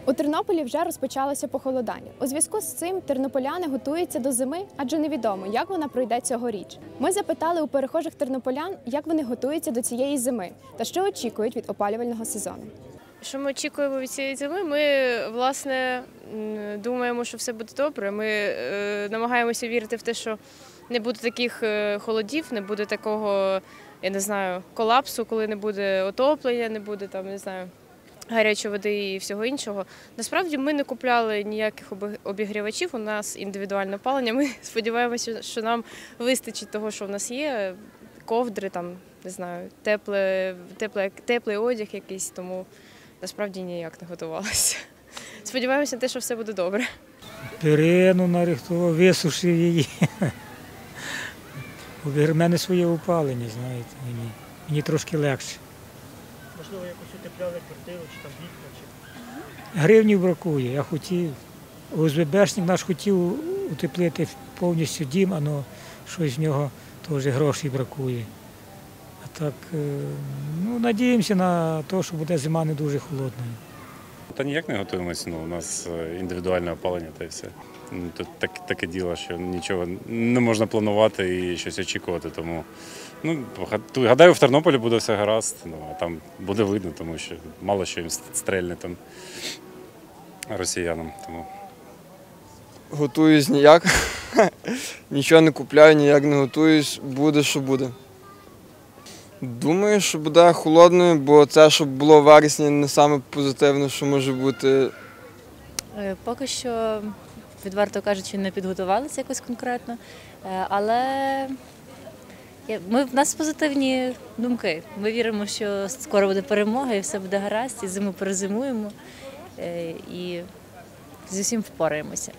У Тернополі вже розпочалося похолодання. У зв'язку з цим тернополяни готуються до зими, адже невідомо, як вона пройде цьогоріч. Ми запитали у перехожих тернополян, як вони готуються до цієї зими та що очікують від опалювального сезону. Що ми очікуємо від цієї зими? Ми, власне, думаємо, що все буде добре. Ми намагаємося вірити в те, що не буде таких холодів, не буде такого, я не знаю, колапсу, коли не буде отоплення, не буде там, не знаю, гарячої води і всього іншого. Насправді ми не купляли ніяких обігрівачів, у нас індивідуальне опалення. Ми сподіваємося, що нам вистачить того, що в нас є, ковдри, там, не знаю, теплий одяг якийсь, тому насправді ніяк не готувалися. Сподіваємося на те, що все буде добре. Перину нарихтував, висушив її. У мене своє опалення, знаєте, мені трошки легше. Можливо, якось утепляли квартиру, чи там вікна, чи… Гривнів бракує, я хотів. ОСББшник наш хотів утеплити повністю дім, але щось в нього теж грошей бракує. А так, надіємося на те, що буде зима не дуже холодною. Та ніяк не готуємося, у нас індивідуальне опалення та й все. Тут таке діло, що нічого не можна планувати і щось очікувати, тому гадаю, в Тернополі буде все гаразд, а там буде видно, тому що мало що їм стрельне там росіянам. Тому. Готуюсь ніяк, нічого не купляю, ніяк не готуюсь, буде, що буде. Думаю, що буде холодною, бо це, щоб було в вересні, не саме позитивне, що може бути. Поки що, відверто кажучи, не підготувалися якось конкретно, але в нас позитивні думки. Ми віримо, що скоро буде перемога і все буде гаразд, і зиму перезимуємо, і зі всім впораємося.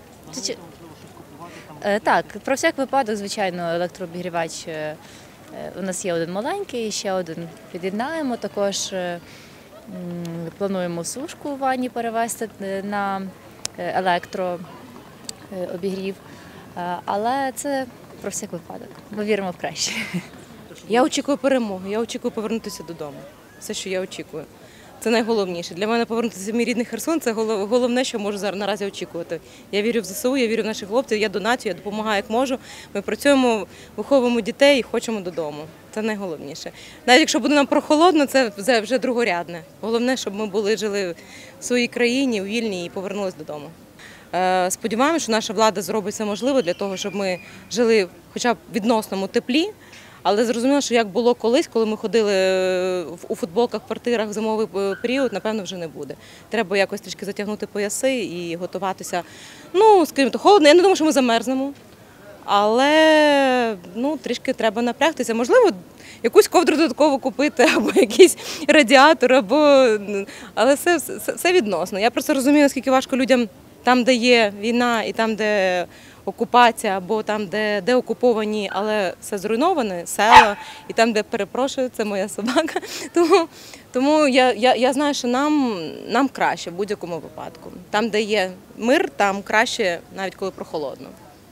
Так, про всяк випадок, звичайно, електрообігрівач. У нас є один маленький, ще один під'єднаємо. Також плануємо сушку у ванні перевести на електрообігрів. Але це про всяк випадок. Ми віримо в краще. Я очікую перемоги, я очікую повернутися додому. Все, що я очікую. Це найголовніше. Для мене повернутися в мій рідний Херсон – це головне, що можу зараз наразі очікувати. Я вірю в ЗСУ, я вірю в наших хлопців, я донатю, я допомагаю, як можу. Ми працюємо, виховуємо дітей і хочемо додому. Це найголовніше. Навіть якщо буде нам прохолодно, це вже другорядне. Головне, щоб ми жили в своїй країні, у вільній і повернулися додому. Сподіваємося, що наша влада зробить все можливе для того, щоб ми жили хоча б в відносному теплі. Але зрозуміло, що як було колись, коли ми ходили у футболках в квартирах в зимовий період, напевно, вже не буде. Треба якось трішки затягнути пояси і готуватися. Скажімо, холодно, я не думаю, що ми замерзнемо, але трішки треба напрягтися. Можливо, якусь ковдру додатково купити, або якийсь радіатор, але все відносно. Я просто розумію, наскільки важко людям там, де є війна і там, де окупація, або там, де окуповані, але все зруйноване, села, і там, де, перепрошую, це моя собака. Тому я знаю, що нам краще в будь-якому випадку. Там, де є мир, там краще, навіть коли прохолодно.